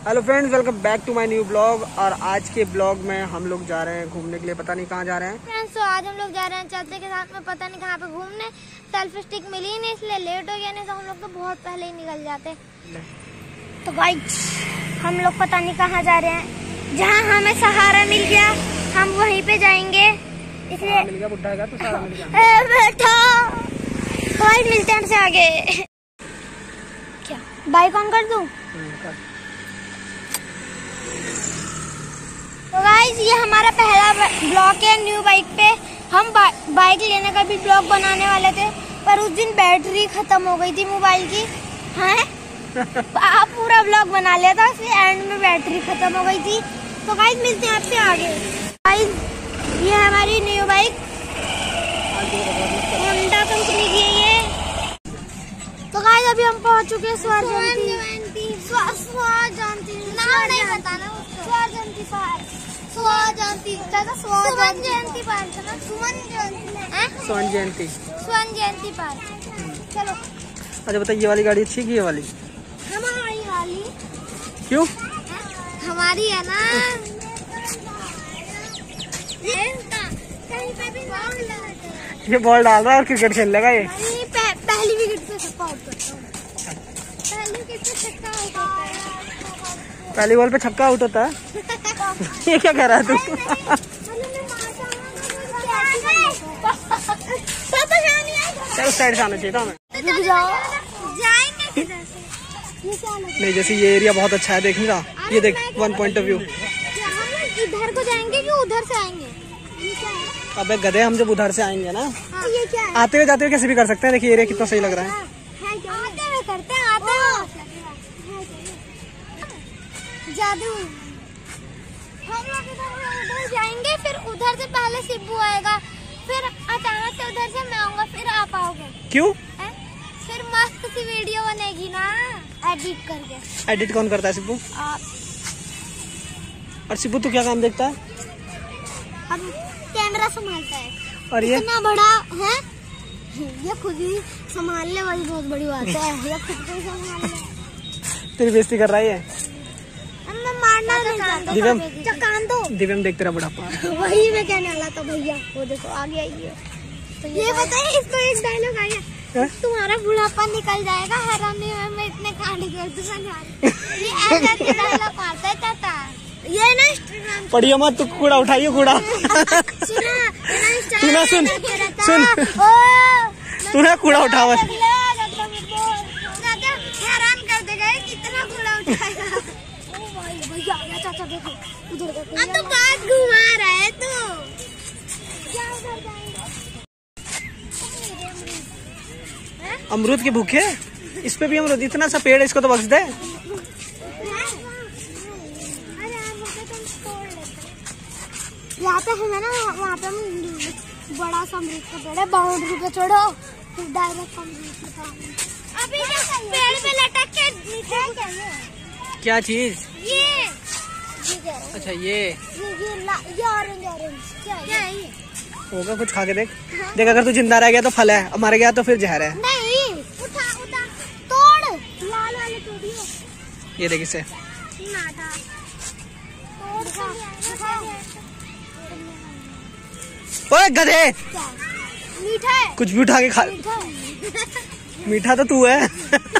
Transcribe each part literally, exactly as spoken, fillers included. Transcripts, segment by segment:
Hello friends, welcome back to my new blog. और आज के ब्लॉग में हम लोग जा रहे हैं घूमने के लिए, पता नहीं कहाँ जा रहे हैं फ्रेंड्स। तो आज हम लोग जा रहे हैं चलते के साथ में, पता नहीं कहाँ पे घूमने। सेल्फी स्टिक मिली नहीं इसलिए लेट हो गया, नहीं तो हम लोग तो बहुत पहले ही निकल जाते। तो गाइस हम लोग पता नहीं कहाँ जा रहे हैं, जहाँ हमें सहारा मिल गया हम वहीं पे जाएंगे। इसलिए मिल गया बुड्ढा का तो सारा मिल गया। ए बेटा गाइस मिलते हैं हमसे आगे। क्या बाइक ऑन कर दूं? तो गाइस ये हमारा पहला ब्लॉग है न्यू बाइक पे। हम बा, बाइक लेने का भी ब्लॉग बनाने वाले थे, पर उस दिन बैटरी खत्म हो गई थी मोबाइल की। हैं आप पूरा ब्लॉग बना लिया था, फिर एंड में बैटरी खत्म हो गई थी। तो गाइस मिलते हैं आपसे आगे। गाइस ये हमारी न्यू बाइक होंडा कंपनी की है ये। तो गाइस अभी हम पहुंच चुके हैं स्वर जयंती। स्वर स्वर जयंती नाम नहीं बताना, स्वर जयंती पार्क। स्वर जयंती सुमन जयंती पार्क है ना, सुमन जयंती स्वर्ण जयंती स्वर्ण जयंती पार्क। चलो। अच्छा बताइए, ये वाली गाड़ी अच्छी की ये वाली? हमारी वाली। क्यों? हमारी है ना। कहीं पे भी ये बॉल डाल रहा है और क्रिकेट खेल लेगा ये। पह, पहली विकेट पे छक्का आउट करता हूँ। पहली विकेट पे छक्का आउट होता है। पहली बॉल पे छक्का आउट होता है। ये क्या कह रहा है तू? चल साइड से आना चाहिए था हमें। जाएंगे नहीं, जैसे ये एरिया बहुत अच्छा है देखने का। ये देख वन पॉइंट ऑफ व्यू। इधर को जाएंगे कि उधर से आएंगे? अबे गधे, हम जब उधर से आएंगे ना, हाँ, ये क्या है? आते हुए जाते हुए कैसे भी कर सकते हैं। देखिए एरिया कितना सही लग रहा है। आते हुए करते हैं, आते हुए जादू। हम लोग इधर उधर जाएंगे, फिर उधर से पहले सिब्बू आएगा, फिर अचानक से उधर से मैं आऊंगा, फिर आप आओगे। क्यों? है? फिर मस्त सी वीडियो बनेगी ना एडिट करके। एडिट कौन करता है? सिब्बू। आप। और सिब्बू तू क्या काम देखता है? हम कैमरा संभालता है। और ये इतना बड़ा है, ये खुद ही संभालने वाली बहुत बड़ी बात है। ये खुद को ही संभाल ले। तेरी बेइज्जती कर रहा है ये। मैं मारना नहीं चाहता। दिव्यम चकान दो। दिव्यम देख तेरा बुढ़ापा। वही मैं कहने वाला था भैया, वो देखो आगे आइए। तो ये, ये बताइए, इसको एक डायलॉग आया, तुम्हारा बुढ़ापा निकल जाएगा हैरानी में मैं इतने कांड कर दूंगा। ये ऐसा डायलॉग मारता है चाचा। ये ना इंस्टाग्राम पढ़ियो मत, तू कूड़ा उठाइए कूड़ा। तू ना सुन सुन तू ना कूड़ा उठावा। हैरान कर देगा कितना कूड़ा उठाएगा। भैया चाचा देखो उधर देखो। अब तो बात घुमा रहा है तू। क्या उधर जाएंगे? अमरूद के भूखे, इस पे भी अमरूद। इतना सा पेड़ है, इसको तो बख्श दे। यहाँ पे है ना, वहाँ पे बड़ा सा अमरूद का पेड़ है, बाउंड्री पे चढ़ो फिर डायरेक्ट अमरूद। अभी पेड़ पे लटक के नीचे क्या चीज? ये अच्छा ये ये ये ऑरेंज ऑरेंज क्या है ये? होगा कुछ, खा के देख। देख अगर तू जिंदा रह गया तो फल है, मर गया तो फिर जहर है। नहीं, उठा उठा तोड़, लाल वाले तोड़ियो। ये देख इसे। ओए गधे, मीठा है। कुछ भी उठा के खा। मीठा तो तू है।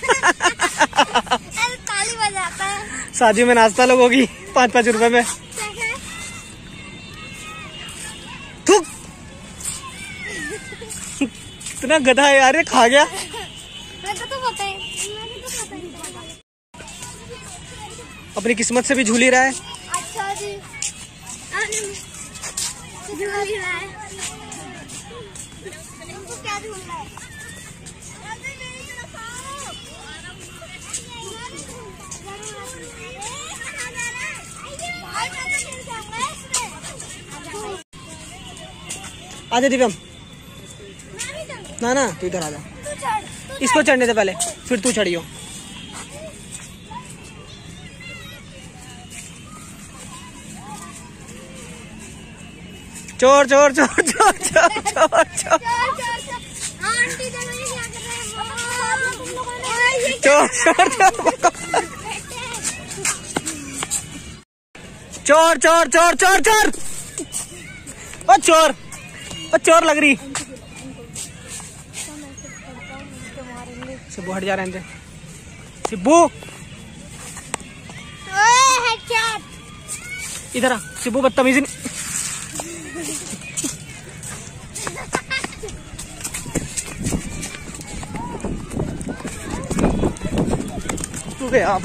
ताली बजाता है। शादी में नाश्ता लोगों की पाँच पाँच रुपए में। थूक। इतना गधा है यार, ये खा गया। तो पता है। अपनी किस्मत से भी झूल ही रहा है। अच्छा जी, झूल ही रहा है। क्या झूल रहा है? आजा दिव्यम। ना ना तू इधर आजा। इसको चढ़ने से पहले फिर तू चढ़ियो। चोर चोर चोर चोर चोर चोर चोर चोर चोर चोर चोर चोर चोर चोर चोर ओ चोर ओ चोर लग रही। सिब्बू हट जा रहे हैं। सिब्बू इधर आ। सिब्बू बदतमीजी तू गया आप।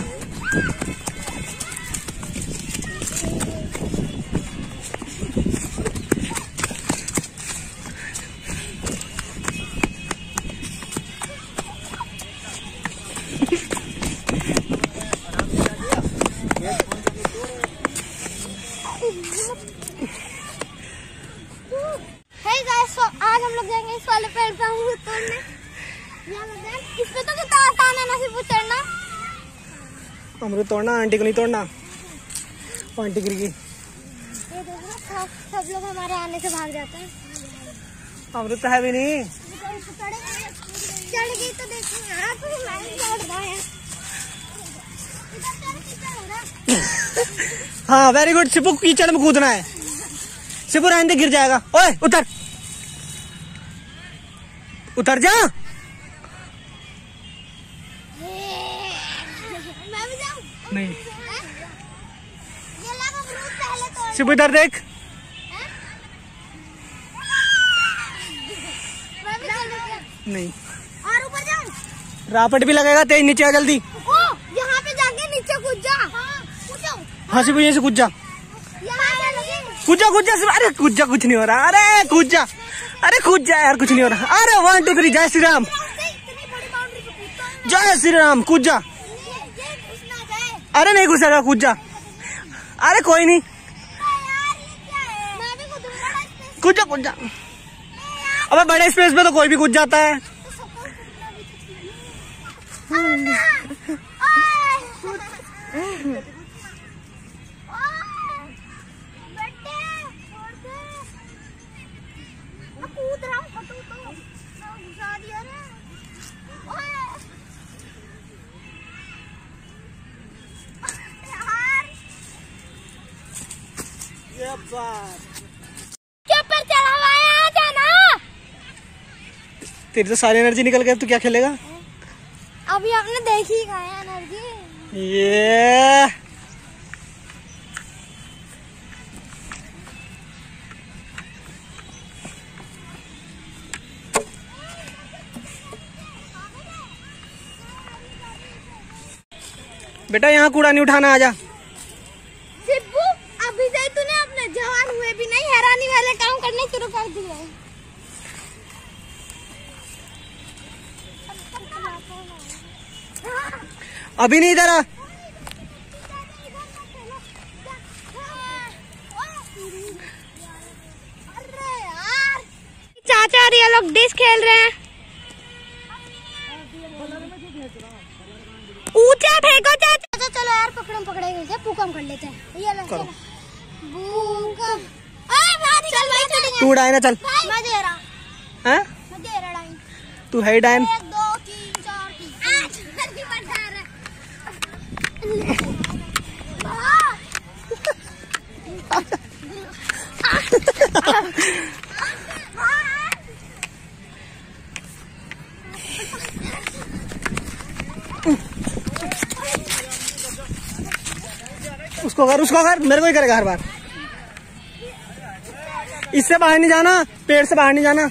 आज हम लोग जाएंगे इस वाले पेड़ पे अमरूद तोड़ने। इस पे तो कितना आसान है ना सिर्फ चढ़ना। अमरूद तोड़ना, आंटी को नहीं तोड़ना। आंटी गिर गई। ये देखो सब लोग हमारे आने से भाग जाते हैं। अमरूद तो है भी नहीं। चढ़ गई तो देखो यार तो लाइन चढ़ रहा है। हाँ वेरी गुड। सिब्बू कीचड़ में कूदना है। सिब्बू रहने दे, गिर जाएगा। ओए उतर उतर जा। मैं भी जाऊं? नहीं ये लगा अमरूद पहले तोड़। सिब्बू इधर देख। मैं भी चलूं? नहीं और ऊपर जाऊं? रापट भी लगेगा। तेज नीचे आ जल्दी। ओ यहाँ पे जाके नीचे कूद जा। हाँ कूद जाओ। हाँ सिब्बू यहीं से कूद जा। यहाँ पे लगे। कूद जा कूद जा। अरे कूद जा, कुछ नहीं हो रहा। अरे कूद जा, अरे कूद जा यार, कुछ नहीं हो रहा। अरे वन टू थ्री जय श्री राम। जय श्री राम। कूद जा। अरे नहीं घुसेगा, कूद जा। अरे कोई नहीं, कूद जा कूद जा। अबे बड़े स्पेस में तो कोई भी कूद जाता है। क्या पर चढ़ा हुआ है, आ जाना। तेरी तो सारी एनर्जी निकल गई, तू क्या खेलेगा? अभी आपने देखी कहा है एनर्जी। ये बेटा यहाँ कूड़ा नहीं उठाना, आजा। सिब्बू अभी से तूने अपने जवान हुए भी नहीं हैरानी वाले काम करने शुरू कर दिए। अभी नहीं, इधर आ। चाचा और ये लोग डिश खेल रहे हैं। ऊंचा फेंको चाचा। तो चलो यार पकड़म पकड़े गए पूकम कर लेते हैं। ये लो करो। पूकम। अरे चल भाई चल। तू उड़ाए ना, चल। मैं दे रहा। हैं? मैं दे रहा डाइन। तू है डायन। एक दो तीन चार पाँच जल्दी बढ़ा रहा। उसको कर, उसको कर, मेरे को ही करेगा हर बार। इससे बाहर नहीं जाना, पेड़ से बाहर नहीं जाना।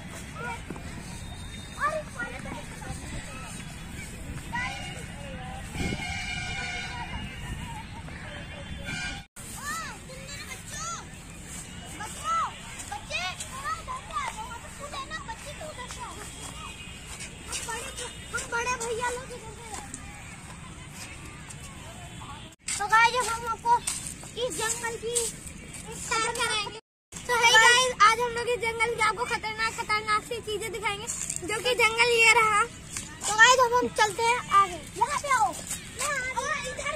तो गाइस जब हम आपको इस जंगल की सैर कराएंगे। तो है गाइस आज हम लोग इस जंगल की आपको खतरनाक खतरनाक सी चीजें दिखाएंगे, जो कि जंगल ये रहा। तो गाइस अब हम चलते हैं आगे। यहाँ पे आओ। इधर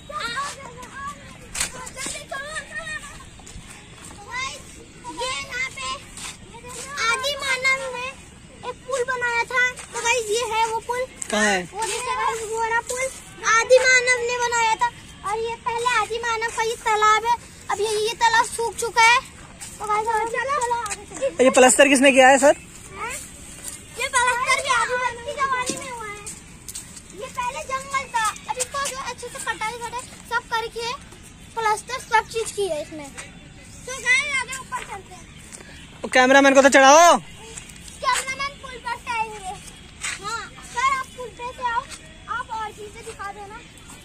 ये यहाँ पे आदि मानव ने एक पुल बनाया था। तो गाइस ये है वो पुल। कहाँ है? वो देखिए गाइस वो वाला पुल आदि मानव ने बनाया था। और ये पहले आदि मानव का ये तालाब है। अब ये ये तालाब सूख चुका है। तो भाई चलो, ये प्लास्टर किसने किया है सर? ये प्लास्टर भी आदिवासी की जमाने में हुआ है। ये पहले जंगल था, अब इसको जो अच्छे से कटाई कटाई सब करके प्लास्टर सब चीज की है इसमें। तो गाइस आगे ऊपर चलते हैं। कैमरामैन को तो चढ़ाओ। कैमरामैन पुल पर से आएंगे। हाँ सर, आप पुल पे से आओ, आप और चीजें दिखा देना।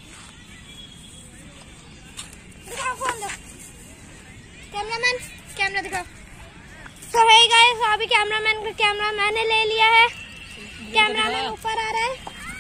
दिखाओ फोन दो। कैमरामैन कैमरा दिखाओ। तो है गाइस, अभी कैमरामैन का कैमरा मैंने ले लिया है। कैमरामैन ऊपर आ रहा है।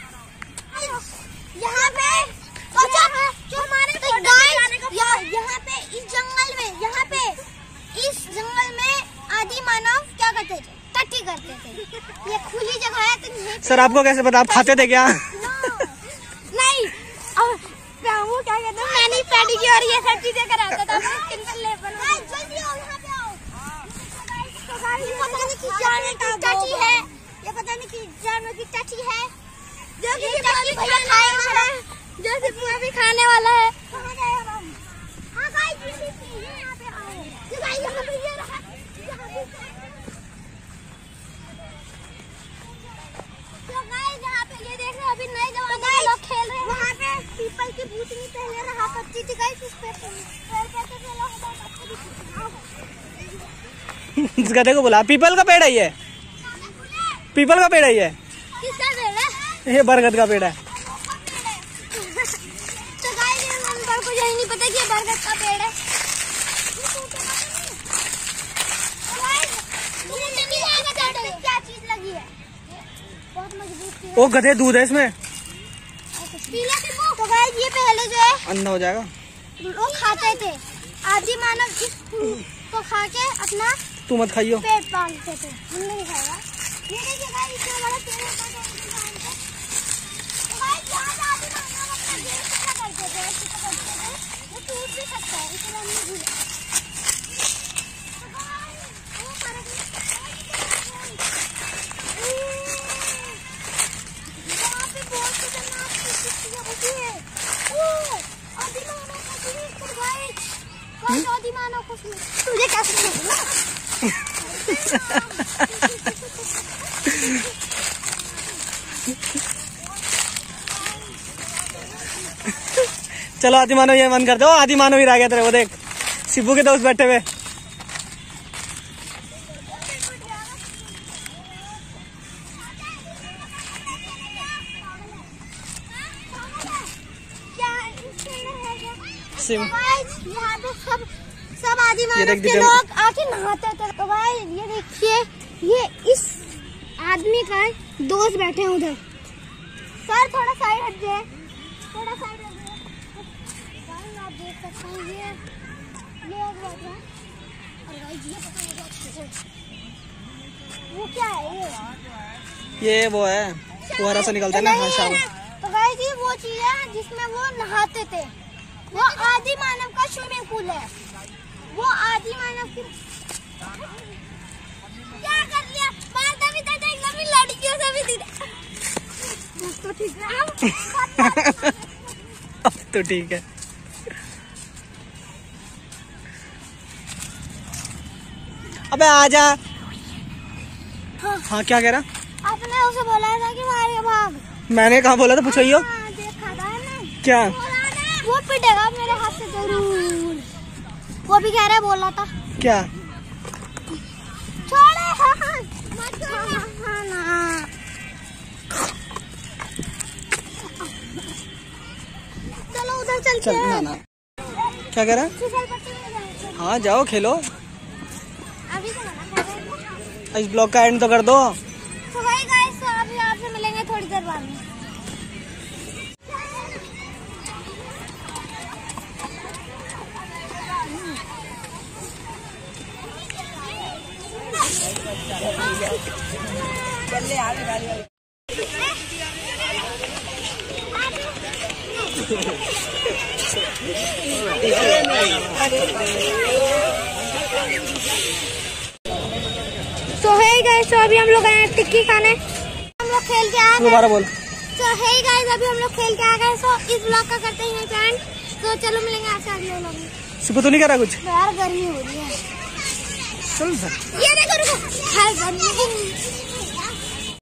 यहाँ पे जो हमारे गाइस यहाँ पे इस जंगल में, यहाँ पे इस जंगल में आदि मानव क्या करते थे? टट्टी करते थे। ये खुली जगह है तो सर आपको कैसे पता? आप खाते थे क्या? नहीं, अब वो क्या कहते हैं, मैंने पेडिक्योर ये सब चीजें कराता था। स्किन पर लेप बना। जल्दी आओ, यहाँ पे आओ। ये पता नहीं किस जानवर की टट्टी है, ये पता नहीं किस जानवर की टट्टी है जो कि टट्टी भैया खाने वाला है, जो सिर्फ अभी खाने वाला है। कहाँ गए अब हम? हाँ गाइस, ये यहाँ पे आओ। ये गाइस यहाँ पे ये रहा, यहाँ पे। तो गाइस यहाँ पे ये देख रहे हो, अभी नए जमाने के लोग खेल रहे हैं। वहाँ पे पीपल की भूतनी पहले रहा करती थी गाइस, उस पे पेड़ पे तो चलो हम आपको दिखाओ। इस गधे को बुला। पीपल का पेड़ है ये, पीपल का पेड़ है ये। किसका पेड़ है? ये बरगद का पेड़ है। तो गाइस अंकल को यही नहीं पता कि ये बरगद का पेड़ है। क्या चीज लगी है? बहुत मजबूत। वो गधे दूध है इसमें। तो गाइस ये पहले जो है अंधा हो जाएगा। लोग खाते थे, आदि मानव इस को खा के अपना तू मत खाइयो। पेट पालते थे। हम नहीं खाएगा। ये देखिए गाइस, इतना बड़ा पेड़ होता है। तो गाइस यहाँ से आदि मानव अपना देश क्या करते थे, ऐसे करते थे, वो टूट भी सकता है, इसलिए हमने भूला। तो गाइस वो फर्क यहाँ पे बहुत खतरनाक चीजें होती है। ओ आदि मानव का जीवित पर गाइस, गाइस आदि मानव को तुझे कैसे मिला? चलो आदि मानव ये मन करते हो। आदि मानव ही रह गया तेरे। वो देख शिबू के दोस्त बैठे हुए। यहाँ पे सब सब आदि मानव के लोग आके नहाते थे। तो भाई ये देखिए, ये इस आदमी का दोस्त बैठे हैं उधर। सर थोड़ा साइड हट जाए, थोड़ा साइड हट जाए। भाई आप देख सकते हैं ये ये एक बैठा है। और भाई ये पता नहीं अच्छे से वो क्या है। ये ये वो है फुहारा सा निकलता है ना। हाँ शाम। तो भाई जी वो चीज है जिसमें वो नहाते थे। वो आदि मानव का स्विमिंग पूल है। वो आदि मानव की क्या कर लिया? मारता भी था, देखना भी लड़कियों से भी दिखा। तो ठीक है। अब तो ठीक है। अबे आजा। हाँ, हाँ क्या कह रहा? आपने उसे बोला था कि मार के भाग। मैंने कहाँ बोला था? पूछो। हाँ, देखा था ना। क्या? वो पिटेगा मेरे हाथ से जरूर। वो भी कह रहा है, बोला था। क्या? छोड़े। हाँ, हाँ, मत छोड़ना। हाँ, ना। चलो उधर चलते चल हैं। ना ना। क्या कह रहा? फिसल पट्टी में जाएंगे। हाँ जाओ खेलो। अभी तो मना कर रहे हैं। इस ब्लॉग का एंड तो कर दो। तो भाई गाइस अभी आपसे मिलेंगे थोड़ी देर बाद में। तो है गाइस, तो अभी हम लोग आए हैं टिक्की खाने। हम लोग खेल के आ गए। दोबारा बोल। तो है गाइस, अभी हम लोग खेल के आ गए। तो इस ब्लॉग का करते हैं एंड। तो चलो मिलेंगे आपसे अगले व्लॉग में। सुबह तो नहीं करा कुछ यार गर्मी हो रही है। चल सर ये देखो